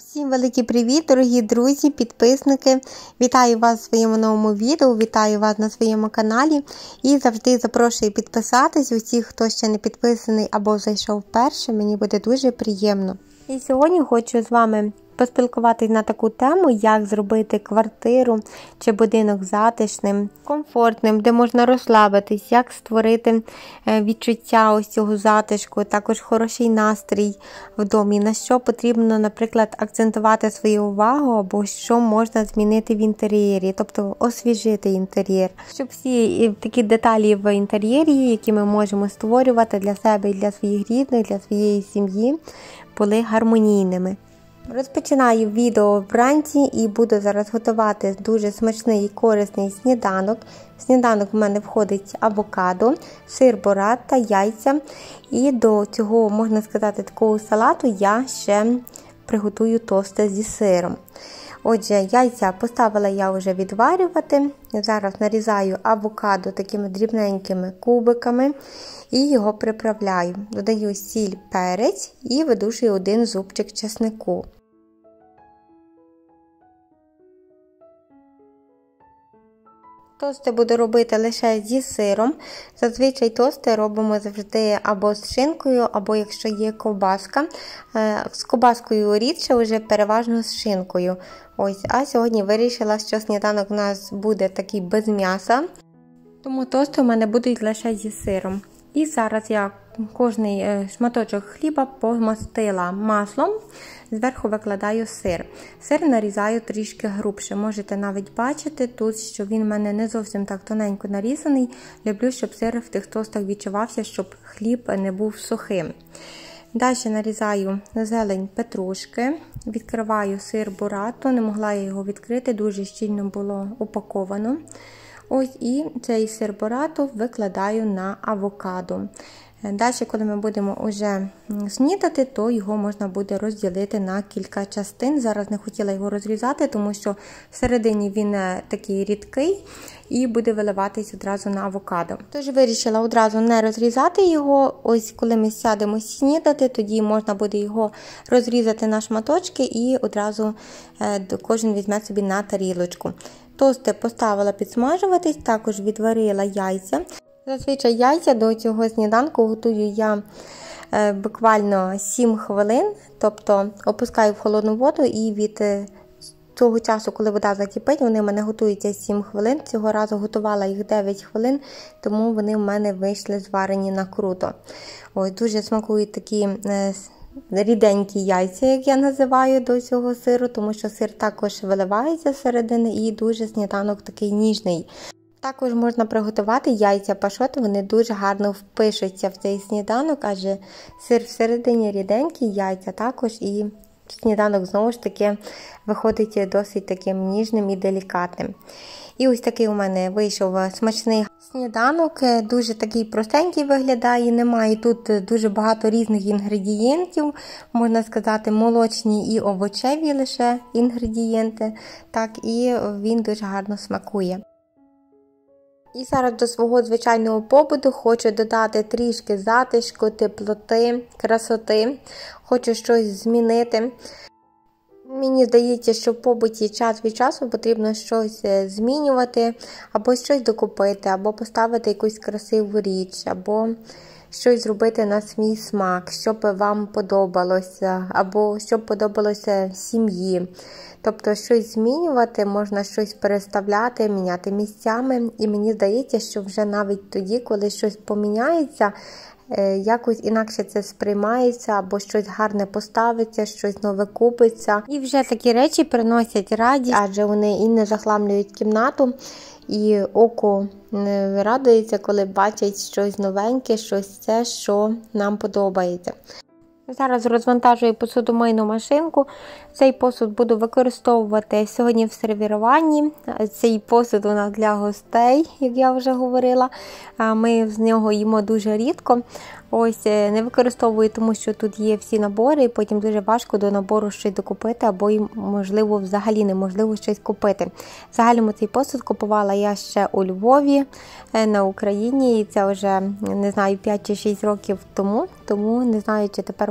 Всім великий привіт, дорогі друзі, підписники! Вітаю вас в своєму новому відео, вітаю вас на своєму каналі і завжди запрошую підписатись усіх, хто ще не підписаний або зайшов вперше, мені буде дуже приємно. І сьогодні хочу з вами поспілкуватись на таку тему, як зробити квартиру чи будинок затишним, комфортним, де можна розслабитись, як створити відчуття ось цього затишку, також хороший настрій в домі, на що потрібно, наприклад, акцентувати свою увагу, або що можна змінити в інтер'єрі, тобто освіжити інтер'єр. Щоб всі такі деталі в інтер'єрі, які ми можемо створювати для себе і для своїх рідних, для своєї сім'ї, були гармонійними. Розпочинаю відео вранці і буду зараз готувати дуже смачний і корисний сніданок. В сніданок в мене входить авокадо, сир бурата, яйця. І до цього, можна сказати, такого салату я ще приготую тости зі сиром. Отже, яйця поставила я вже відварювати. Зараз нарізаю авокадо такими дрібненькими кубиками і його приправляю. Додаю сіль, перець і видушую один зубчик чеснику. Тости буду робити лише зі сиром. Зазвичай тости робимо завжди або з шинкою, або якщо є ковбаска. З ковбаскою рідше, вже переважно з шинкою. Ось, а сьогодні вирішила, що сніданок у нас буде такий без м'яса. Тому тости у мене будуть лише зі сиром. І зараз я кожний шматочок хліба помастила маслом, зверху викладаю сир. Сир нарізаю трішки грубше. Можете навіть бачити тут, що він в мене не зовсім так тоненько нарізаний. Люблю, щоб сир в тих тостах відчувався, щоб хліб не був сухим. Далі нарізаю зелень петрушки, відкриваю сир бурату, не могла я його відкрити, дуже щільно було упаковано. Ось і цей сир бурату викладаю на авокадо. Далі, коли ми будемо вже снідати, то його можна буде розділити на кілька частин. Зараз не хотіла його розрізати, тому що всередині він такий рідкий і буде виливатись одразу на авокадо. Тож вирішила одразу не розрізати його. Ось коли ми сядемо снідати, тоді можна буде його розрізати на шматочки і одразу кожен візьме собі на тарілочку. Тости поставила підсмажуватись, також відварила яйця. Зазвичай яйця до цього сніданку готую я буквально 7 хвилин, тобто опускаю в холодну воду і від того часу, коли вода закипить, вони в мене готуються 7 хвилин. Цього разу готувала їх 9 хвилин, тому вони в мене вийшли зварені на круто. Ось, дуже смакують такі ріденькі яйця, як я називаю, до цього сиру, тому що сир також виливається зсередини і дуже сніданок такий ніжний. Також можна приготувати яйця пашот, вони дуже гарно впишуться в цей сніданок, адже сир всередині ріденький, яйця також, і сніданок знову ж таки виходить досить таким ніжним і делікатним. І ось такий у мене вийшов смачний сніданок, дуже такий простенький виглядає, немає тут дуже багато різних інгредієнтів, можна сказати, молочні і овочеві лише інгредієнти, так, і він дуже гарно смакує. І зараз до свого звичайного побуту хочу додати трішки затишку, теплоти, красоти, хочу щось змінити. Мені здається, що в побуті час від часу потрібно щось змінювати, або щось докупити, або поставити якусь красиву річ, або щось зробити на свій смак, щоб вам подобалося, або щоб подобалося сім'ї. Тобто щось змінювати, можна щось переставляти, міняти місцями. І мені здається, що вже навіть тоді, коли щось поміняється, якось інакше це сприймається, або щось гарне поставиться, щось нове купиться. І вже такі речі приносять радість, адже вони і не захламлюють кімнату, і око радується, коли бачать щось новеньке, щось те, що нам подобається. Зараз розвантажую посудомийну машинку. Цей посуд буду використовувати сьогодні в сервіруванні. Цей посуд у нас для гостей, як я вже говорила. Ми з нього їмо дуже рідко. Ось, не використовую, тому що тут є всі набори, і потім дуже важко до набору щось докупити, або, можливо, взагалі неможливо щось купити. В загальному цей посуд купувала я ще у Львові, на Україні, і це вже, не знаю, 5 чи 6 років тому не знаю, чи тепер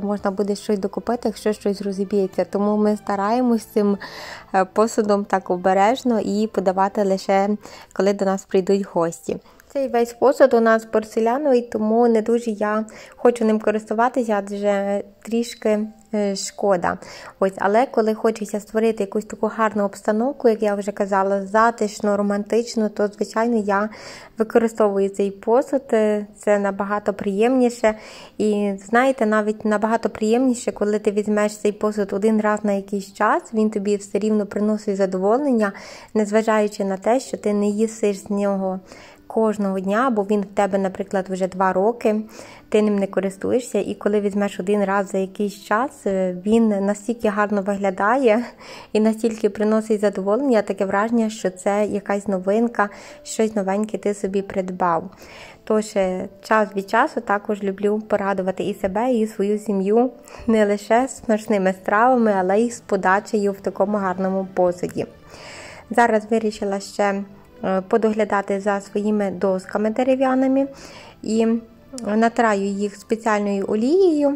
можна буде щось докупити, якщо щось розіб'ється. Тому ми стараємось цим посудом так обережно і подавати лише, коли до нас прийдуть гості. Цей весь посуд у нас порцеляновий, тому не дуже я хочу ним користуватися, адже трішки шкода. Ось, але коли хочеться створити якусь таку гарну обстановку, як я вже казала, затишну, романтичну, то, звичайно, я використовую цей посуд. Це набагато приємніше. І, знаєте, навіть набагато приємніше, коли ти візьмеш цей посуд один раз на якийсь час, він тобі все рівно приносить задоволення, незважаючи на те, що ти не їсиш з нього кожного дня, бо він в тебе, наприклад, вже 2 роки, ти ним не користуєшся, і коли візьмеш один раз за якийсь час, він настільки гарно виглядає і настільки приносить задоволення, таке враження, що це якась новинка, щось новеньке ти собі придбав. Тож, час від часу також люблю порадувати і себе, і свою сім'ю не лише смачними стравами, але й з подачею в такому гарному посуді. Зараз вирішила ще подоглядати за своїми досками дерев'яними і натираю їх спеціальною олією,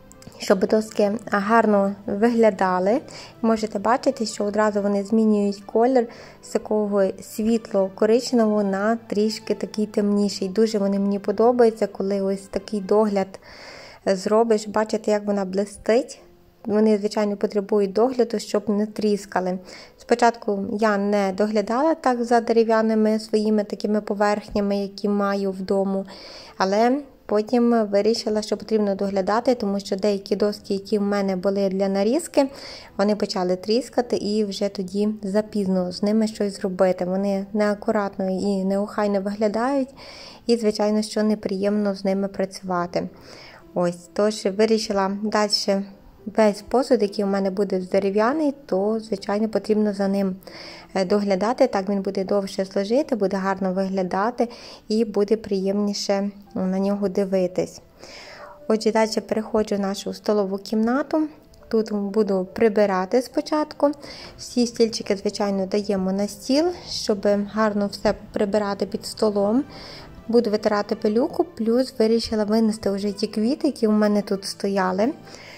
щоб доски гарно виглядали. Можете бачити, що одразу вони змінюють колір з такого світло-коричневого на трішки такий темніший. Дуже вони мені подобаються, коли ось такий догляд зробиш. Бачите, як вона блистить. Вони, звичайно, потребують догляду, щоб не тріскали. Спочатку я не доглядала так за дерев'яними своїми такими поверхнями, які маю вдома, але потім вирішила, що потрібно доглядати, тому що деякі доски, які в мене були для нарізки, вони почали тріскати і вже тоді запізно з ними щось зробити. Вони неакуратно і неохайно виглядають і, звичайно, що неприємно з ними працювати. Ось, тож вирішила далі весь посуд, який у мене буде дерев'яний, то, звичайно, потрібно за ним доглядати. Так він буде довше служити, буде гарно виглядати і буде приємніше на нього дивитись. Отже, далі переходжу в нашу столову кімнату. Тут буду прибирати спочатку. Всі стільчики, звичайно, даємо на стіл, щоб гарно все прибирати під столом. Буду витирати пилюку, плюс вирішила винести вже ті квіти, які у мене тут стояли.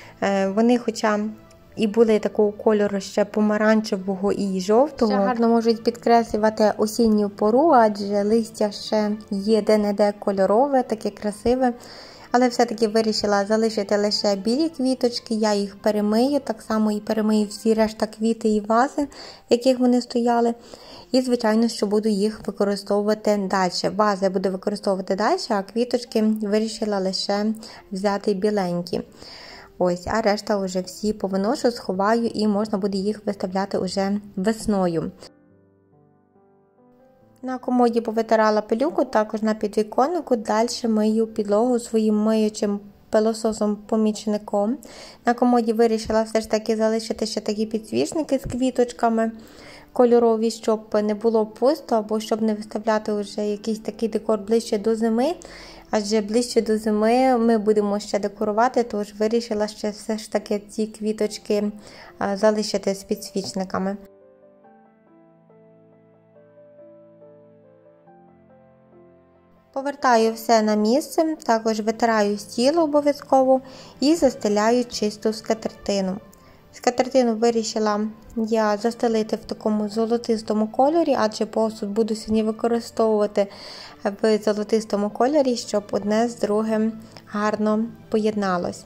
Вони, хоча і були такого кольору ще помаранчевого і жовтого, ще гарно можуть підкреслювати осінню пору, адже листя ще є де-не-де кольорове, таке красиве. Але все-таки вирішила залишити лише білі квіточки, я їх перемию, так само і перемию всі решта квіти і вази, в яких вони стояли. І, звичайно, що буду їх використовувати далі. Вази я буду використовувати далі, а квіточки вирішила лише взяти біленькі. Ось, а решта вже всі повиношу, сховаю і можна буде їх виставляти уже весною. На комоді повитирала пилюку, також на підвіконнику, далі мию підлогу своїм миючим пилососом-помічником. На комоді вирішила все ж таки залишити ще такі підсвічники з квіточками кольорові, щоб не було пусто, або щоб не виставляти вже якийсь такий декор ближче до зими. Адже ближче до зими ми будемо ще декорувати, тож вирішила ще все ж таки ці квіточки залишити з підсвічниками. Повертаю все на місце, також витираю стіл обов'язково і застеляю чисту скатертину. Скатертину вирішила я застелити в такому золотистому кольорі, адже посуд буду сьогодні використовувати в золотистому кольорі, щоб одне з другим гарно поєдналось.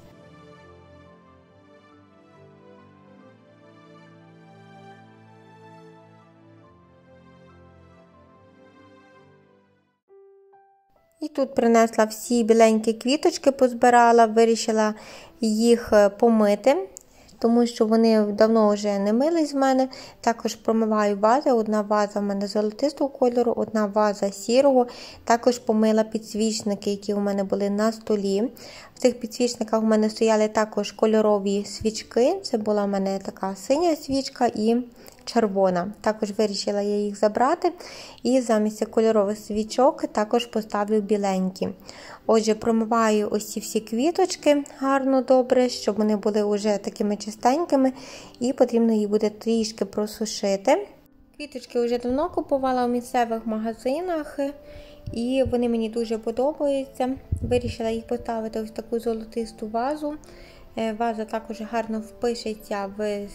І тут принесла всі біленькі квіточки, позбирала, вирішила їх помити, тому що вони давно вже не мились в мене. Також промиваю вази. Одна ваза в мене золотистого кольору, одна ваза сірого. Також помила підсвічники, які у мене були на столі. В цих підсвічниках у мене стояли також кольорові свічки. Це була в мене така синя свічка і червона. Також вирішила я їх забрати і замість кольорових свічок також поставлю біленькі. Отже, промиваю ось ці всі квіточки гарно, добре, щоб вони були вже такими чистенькими, і потрібно їх буде трішки просушити. Квіточки вже давно купувала в місцевих магазинах, і вони мені дуже подобаються. Вирішила їх поставити ось таку золотисту вазу. Ваза також гарно впишеться в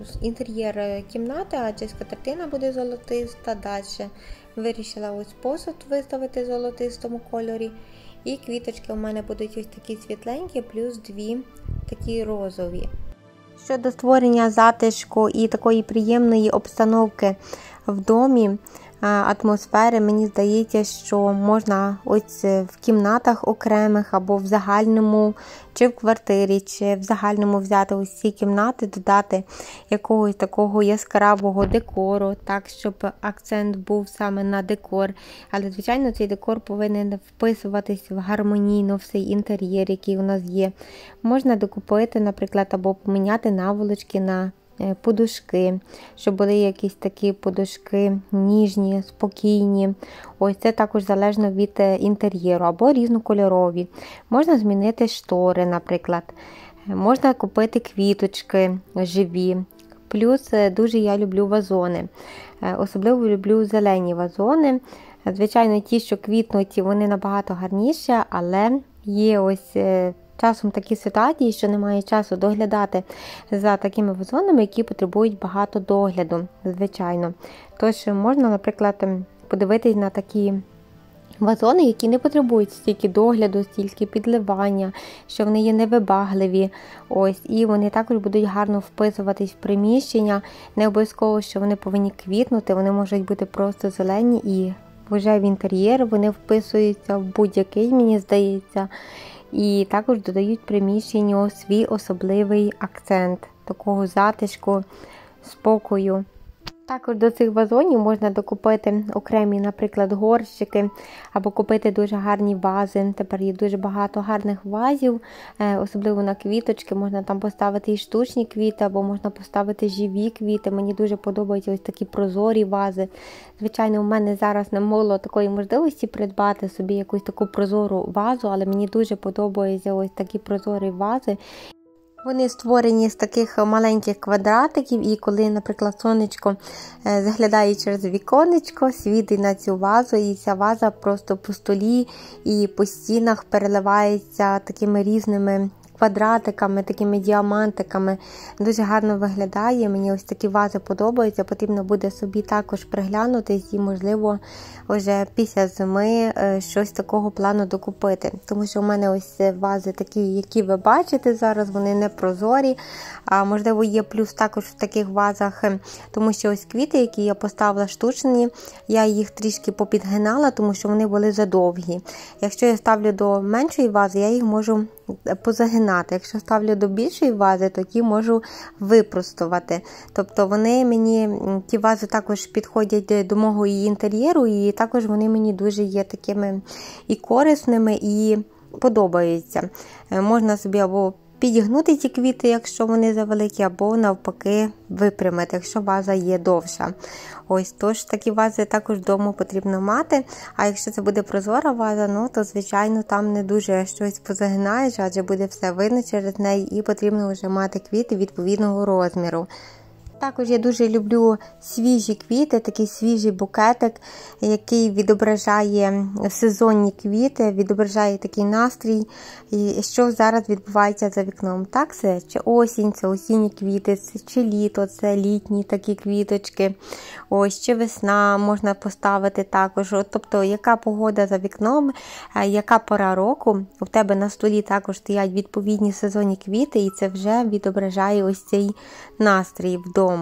інтер'єр кімнати, адже скатертина буде золотиста. Далі вирішила ось посуд виставити в золотистому кольорі. І квіточки у мене будуть ось такі світленькі, плюс дві такі розові. Щодо створення затишку і такої приємної обстановки в домі, атмосфери, мені здається, що можна ось в кімнатах окремих або в загальному, чи в квартирі, чи в загальному взяти ось ці кімнати, додати якогось такого яскравого декору, так, щоб акцент був саме на декор. Але, звичайно, цей декор повинен вписуватись в гармонійно в цей інтер'єр, який у нас є. Можна докупити, наприклад, або поміняти наволочки на подушки, щоб були якісь такі подушки ніжні, спокійні. Ось це також залежно від інтер'єру, або різнокольорові. Можна змінити штори, наприклад. Можна купити квіточки живі. Плюс дуже я люблю вазони. Особливо люблю зелені вазони. Звичайно, ті, що квітнуть, вони набагато гарніші, але є ось часом такі ситуації, що немає часу доглядати за такими вазонами, які потребують багато догляду, звичайно. Тож можна, наприклад, подивитись на такі вазони, які не потребують стільки догляду, стільки підливання, що вони є невибагливі. Ось, і вони також будуть гарно вписуватись в приміщення. Не обов'язково, що вони повинні квітнути, вони можуть бути просто зелені і вже в інтер'єр вони вписуються в будь-який, мені здається. І також додають приміщенню свій особливий акцент, такого затишку, спокою. Також до цих вазонів можна докупити окремі, наприклад, горщики, або купити дуже гарні вази. Тепер є дуже багато гарних вазів, особливо на квіточки. Можна там поставити і штучні квіти, або можна поставити живі квіти. Мені дуже подобаються ось такі прозорі вази. Звичайно, у мене зараз не було такої можливості придбати собі якусь таку прозору вазу, але мені дуже подобаються ось такі прозорі вази. Вони створені з таких маленьких квадратиків, і коли, наприклад, сонечко заглядає через віконечко, світить на цю вазу, і ця ваза просто по столі і по стінах переливається такими різними квадратиками, такими діамантиками. Дуже гарно виглядає, мені ось такі вази подобаються, потрібно буде собі також приглянутись і, можливо, вже після зими щось такого плану докупити. Тому що у мене ось вази такі, які ви бачите зараз, вони не прозорі, а можливо є плюс також в таких вазах, тому що ось квіти, які я поставила штучні, я їх трішки попідгинала, тому що вони були задовгі. Якщо я ставлю до меншої вази, я їх можу позагинати. Якщо ставлю до більшої вази, то ті можу випростувати. Тобто вони мені, ті вази також підходять до мого інтер'єру, і також вони мені дуже є такими і корисними, і подобаються. Можна собі або підігнути ці квіти, якщо вони завеликі, або навпаки випрямити, якщо ваза є довша. Ось, тож такі вази також вдома потрібно мати, а якщо це буде прозора ваза, ну то, звичайно, там не дуже щось позагинаєш, адже буде все видно через неї, і потрібно вже мати квіти відповідного розміру. Також я дуже люблю свіжі квіти, такий свіжий букетик, який відображає сезонні квіти, відображає такий настрій, і що зараз відбувається за вікном. Так, це чи осінь, це осінні квіти, чи літо, це літні такі квіточки, ось, чи весна можна поставити також. Тобто, яка погода за вікном, яка пора року, у тебе на столі також стоять відповідні сезонні квіти, і це вже відображає ось цей настрій вдома.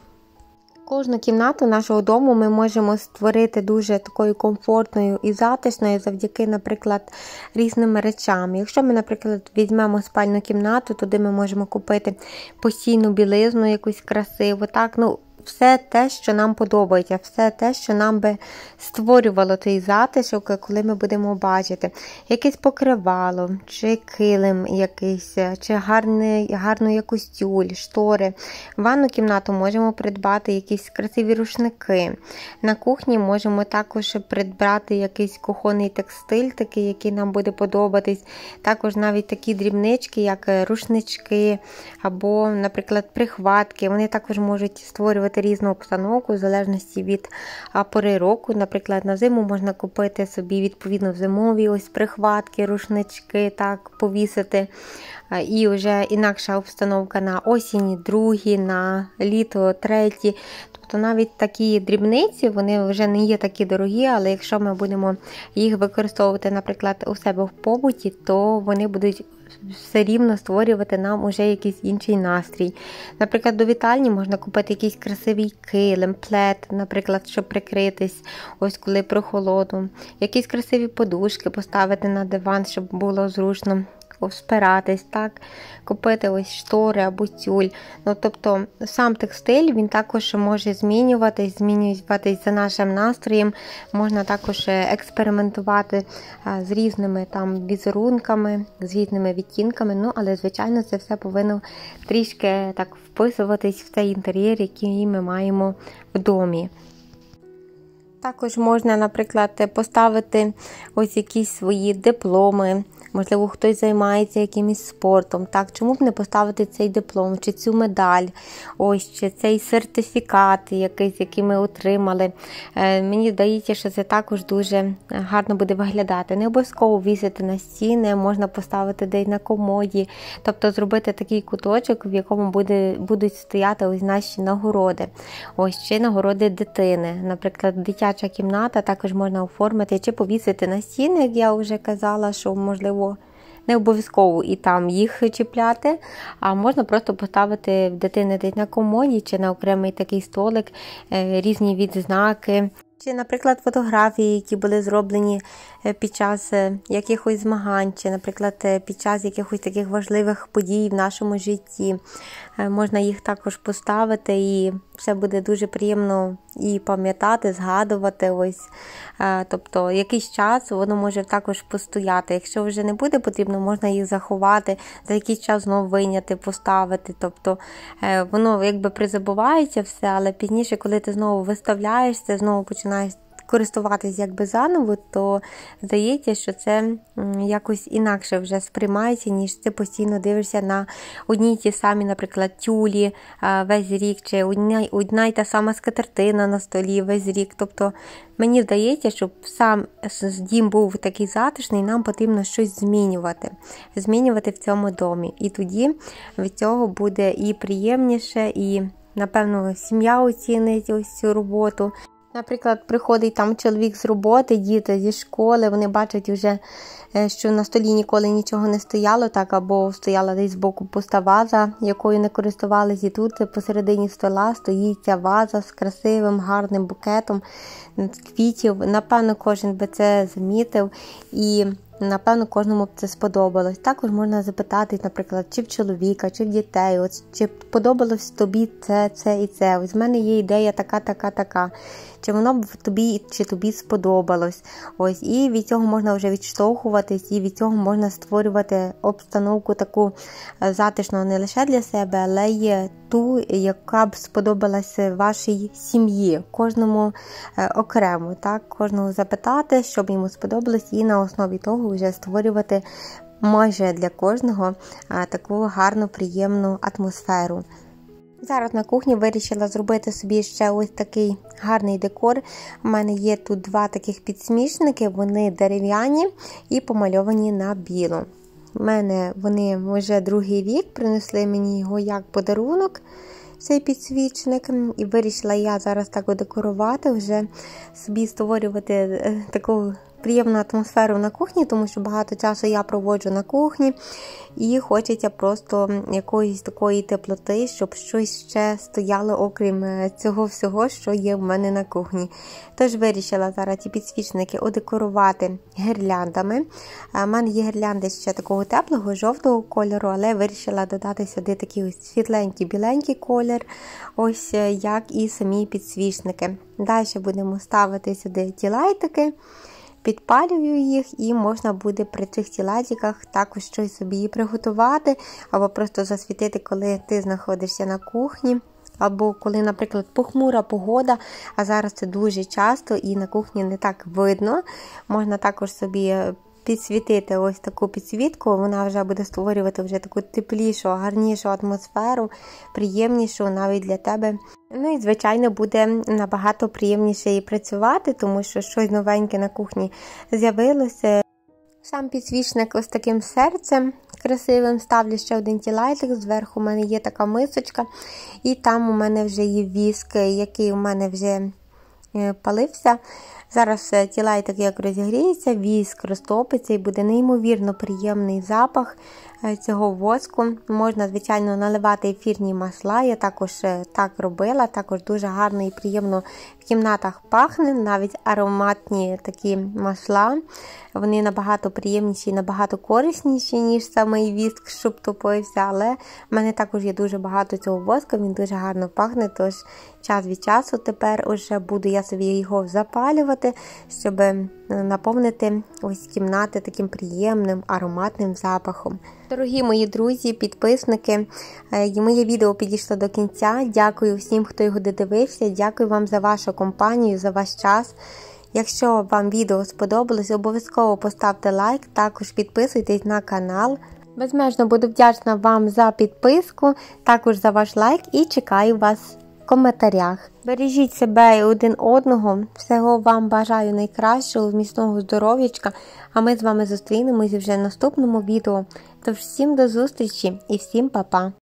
Кожну кімнату нашого дому ми можемо створити дуже такою комфортною і затишною завдяки, наприклад, різним речам. Якщо ми, наприклад, візьмемо спальну кімнату, туди ми можемо купити постійну білизну, якусь красиву, так, все те, що нам подобається, все те, що нам би створювало той затишок, коли ми будемо бачити. Якесь покривало, чи килим якийсь, чи гарну якусь тюль, штори. В ванну кімнату можемо придбати якісь красиві рушники. На кухні можемо також придбати якийсь кухонний текстиль, такий, який нам буде подобатись. Також навіть такі дрібнички, як рушнички, або, наприклад, прихватки. Вони також можуть створювати створювати різну обстановку в залежності від пори року. Наприклад, на зиму можна купити собі відповідно в зимові ось прихватки, рушнички, так, повісити. І вже інакша обстановка на осінь, другі, на літо, треті. Тобто навіть такі дрібниці, вони вже не є такі дорогі, але якщо ми будемо їх використовувати, наприклад, у себе в побуті, то вони будуть все рівно створювати нам уже якийсь інший настрій. Наприклад, до вітальні можна купити якийсь красивий килим, плед, наприклад, щоб прикритись, ось коли прохолоду. Якісь красиві подушки поставити на диван, щоб було зручно спиратись, так, купити ось штори або тюль. Ну, тобто, сам текстиль, він також може змінюватись за нашим настроєм. Можна також експериментувати з різними там візерунками, з різними відтінками, ну, але, звичайно, це все повинно трішки так вписуватись в цей інтер'єр, який ми маємо в домі. Також можна, наприклад, поставити ось якісь свої дипломи, можливо, хтось займається якимось спортом. Так, чому б не поставити цей диплом, чи цю медаль, ось, чи цей сертифікат, який ми отримали. Мені здається, що це також дуже гарно буде виглядати. Не обов'язково вісити на стіни, можна поставити десь на комоді, тобто зробити такий куточок, в якому будуть стояти ось наші нагороди. Ось, чи нагороди дитини. Наприклад, дитяча кімната також можна оформити, чи повісити на стіни, як я вже казала, що, можливо, не обов'язково і там їх чіпляти, а можна просто поставити в дитини десь на комоді, чи на окремий такий столик, різні відзнаки. Чи, наприклад, фотографії, які були зроблені під час якихось змагань, чи, наприклад, під час якихось таких важливих подій в нашому житті. Можна їх також поставити, і все буде дуже приємно і пам'ятати, згадувати. Ось. Тобто, якийсь час воно може також постояти. Якщо вже не буде потрібно, можна їх заховати, за якийсь час знову вийняти, поставити. Тобто, воно якби призабувається все, але пізніше, коли ти знову виставляєшся, знову починаєш користуватись якби заново, то здається, що це якось інакше вже сприймається, ніж ти постійно дивишся на одні й ті самі, наприклад, тюлі весь рік, чи одна й та сама скатертина на столі весь рік. Тобто мені здається, щоб сам дім був такий затишний, нам потрібно щось змінювати в цьому домі. І тоді від цього буде і приємніше, і, напевно, сім'я оцінить ось цю роботу. Наприклад, приходить там чоловік з роботи, діти зі школи, вони бачать вже, що на столі ніколи нічого не стояло, так, або стояла десь збоку пуста ваза, якою не користувалися, і тут посередині стола стоїть ця ваза з красивим, гарним букетом квітів. Напевно, кожен би це замітив, і напевно, кожному б це сподобалось. Також можна запитати, наприклад, чи в чоловіка, чи в дітей, ось, чи подобалось тобі це і це. Ось в мене є ідея така. Чи воно б тобі сподобалось. Ось, і від цього можна вже відштовхуватись, і від цього можна створювати обстановку таку затишну не лише для себе, але й ту, яка б сподобалась вашій сім'ї, кожному окремо, так, кожного запитати, щоб йому сподобалось, і на основі того вже створювати майже для кожного таку гарну, приємну атмосферу. Зараз на кухні вирішила зробити собі ще ось такий гарний декор. У мене є тут два таких підсмішники, вони дерев'яні і помальовані на біло. У мене вони вже другий рік, принесли мені його як подарунок, цей підсвічник. І вирішила я зараз так декорувати, вже собі створювати таку приємну атмосферу на кухні, тому що багато часу я проводжу на кухні і хочеться просто якоїсь такої теплоти, щоб щось ще стояло окрім цього всього, що є в мене на кухні. Тож вирішила зараз ці підсвічники одекорувати гірляндами. У мене є гірлянди ще такого теплого, жовтого кольору, але вирішила додати сюди такий ось світленький, біленький колір, ось як і самі підсвічники. Далі будемо ставити сюди ті лайтики, підпалюю їх, і можна буде при цих тілатиках також щось собі приготувати, або просто засвітити, коли ти знаходишся на кухні, або коли, наприклад, похмура погода, а зараз це дуже часто і на кухні не так видно. Можна також собі підсвітити ось таку підсвітку, вона вже буде створювати вже таку теплішу, гарнішу атмосферу, приємнішу навіть для тебе. Ну і, звичайно, буде набагато приємніше і працювати, тому що щось новеньке на кухні з'явилося. Сам підсвічник ось таким серцем красивим, ставлю ще один тілайтик, зверху у мене є така мисочка, і там у мене вже є віск, який у мене вже палився. Зараз тілайтик як розігріється, віск розтопиться і буде неймовірно приємний запах цього воску. Можна, звичайно, наливати ефірні масла, я також так робила, також дуже гарно і приємно в кімнатах пахне, навіть ароматні такі масла. Вони набагато приємніші і набагато корисніші, ніж самий віск, щоб топився, але в мене також є дуже багато цього воску, він дуже гарно пахне, тож час від часу тепер уже буду я собі його запалювати, щоб наповнити ось кімнати таким приємним ароматним запахом. Дорогі мої друзі, підписники, моє відео підійшло до кінця. Дякую всім, хто його додивився, дякую вам за вашу компанію, за ваш час. Якщо вам відео сподобалось, обов'язково поставте лайк, також підписуйтесь на канал. Безмежно буду вдячна вам за підписку, також за ваш лайк і чекаю вас в коментарях. Бережіть себе і один одного, всього вам бажаю найкращого, міцного здоров'ячка, а ми з вами зустрінемось вже в наступному відео. Тож всім до зустрічі і всім па-па!